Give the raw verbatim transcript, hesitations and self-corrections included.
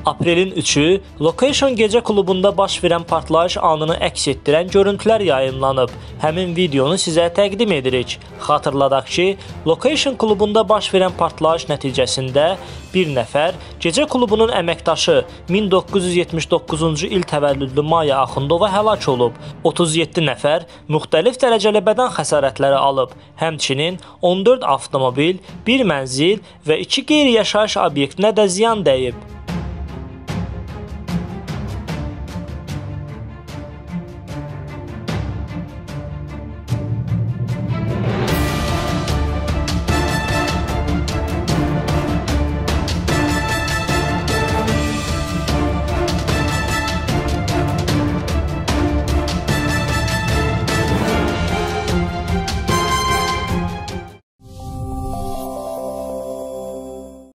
Aprelin üçü Location gecə klubunda baş verən partlayış anını əks etdirən görüntülər yayımlanıb. Həmin videonu sizə təqdim edirik. Xatırladaq ki, Location klubunda baş verən partlayış nəticəsində bir nəfər gecə klubunun əməkdaşı min doqquz yüz yetmiş doqquzuncu il təvəllüdlü Maya Axundova həlak olub. otuz yeddi nəfər müxtəlif dərəcəli bədən xəsarətləri alıb. Həmçinin on dörd avtomobil, bir mənzil və iki qeyri-yaşayış obyektinə də ziyan dəyib.